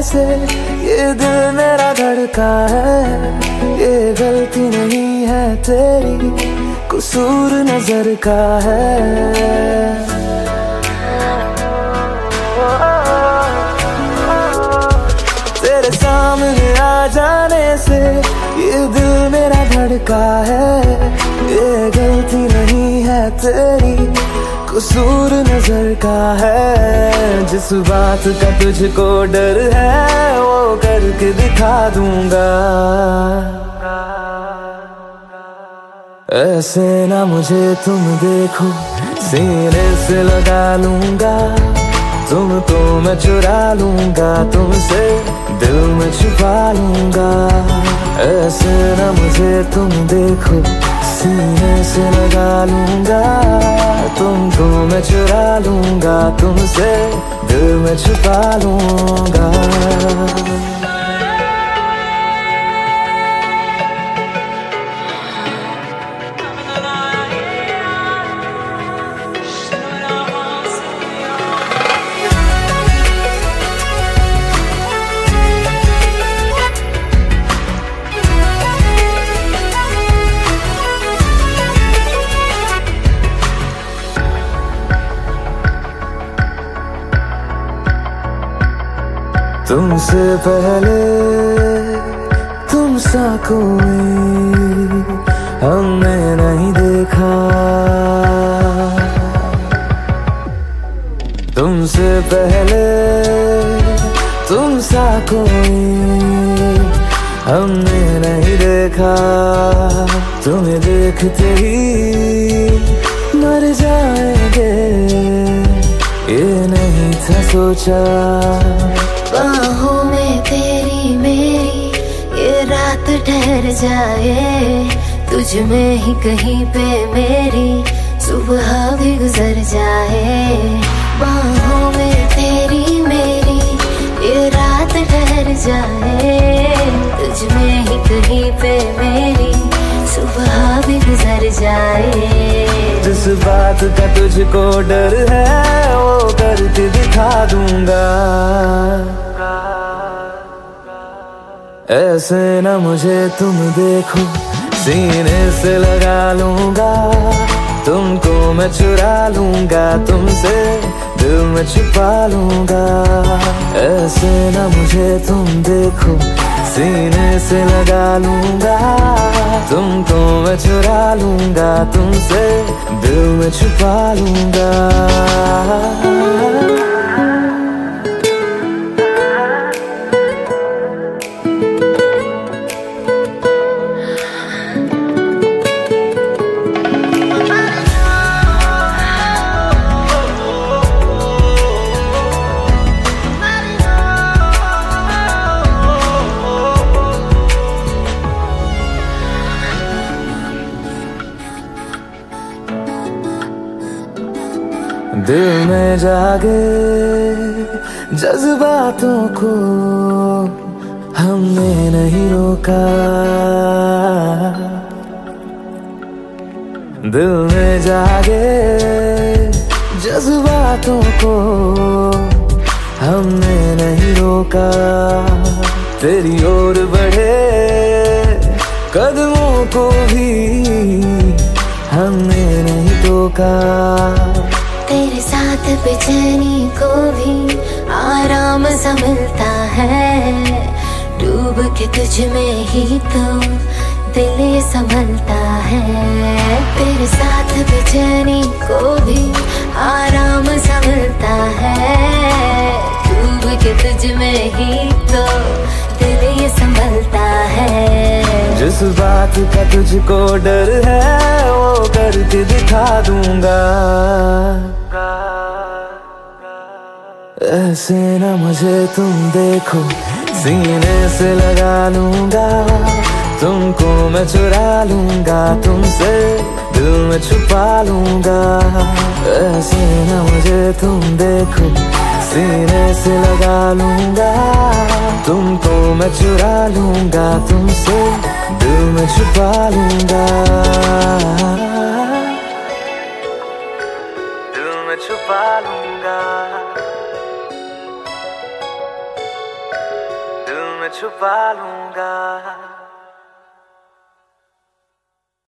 से ये दिल मेरा धड़का है। ये गलती नहीं है तेरी, कसूर नजर का है। तेरे सामने आ जाने से ये दिल मेरा धड़का है। ये गलती नहीं है तेरी, कसूर नजर का है। जिस बात का तुझको डर है वो करके दिखा दूंगा। ऐसे ना मुझे तुम देखो, सीने से लगा लूंगा। तुमको मैं चुरा लूंगा, तुमसे दिल में छुपा लूंगा। ऐसे ना मुझे तुम देखो, सीने से लगा लूंगा। तुमको मैं चुरा लूंगा, तुमसे दिल में छुपा लूंगा। तुमसे पहले तुम सा कोई हमने नहीं देखा। तुमसे पहले तुम सा कोई हमने नहीं देखा। तुम्हें देखते ही मर जाएंगे, ये नहीं था सोचा। बाहों में तेरी मेरी ये रात ठहर जाए। तुझ में ही कहीं पे मेरी सुबह भी गुजर जाए। बाहों में तेरी मेरी ये रात ठहर जाए। तुझ में ही कहीं पे मेरी सुबह भी गुजर जाए। जिस बात का तुझको डर है वो करके दिखा दूंगा। ऐसे ना मुझे तुम देखो, सीने से लगा लूंगा। तुमको मैं चुरा लूंगा, तुमसे दिल में छुपा लूंगा। ऐसे ना मुझे तुम देखो, सीने से लगा लूंगा। तुमको मैं चुरा लूंगा, तुमसे दिल में छुपा लूंगा। दिल में जागे जज्बातों को हमने नहीं रोका। दिल में जागे जज्बातों को हमने नहीं रोका। तेरी ओर बढ़े कदमों को भी हमने नहीं टोका। तेरे साथ बेचैनी को भी आराम सा मिलता है। डूब के तुझ में ही तो दिल ये संभलता है। तेरे साथ बेचैनी को भी आराम सा मिलता है। डूब के तुझ में ही तो दिल ये संभलता है। जिस बात का तुझको डर है वो करके दिखा दूंगा। ऐसे ना मुझे तुम देखो, सीने से लगा लूंगा। तुमको मैं चुरा लूंगा, तुमसे दिल में छुपा लूंगा। ऐसे ना मुझे तुम देखो, सीने से लगा लूंगा। तुमको मैं चुरा लूंगा, तुमसे दिल में छुपा लूंगा। दिल में छुपा लूंगा। छुपा लूंगा।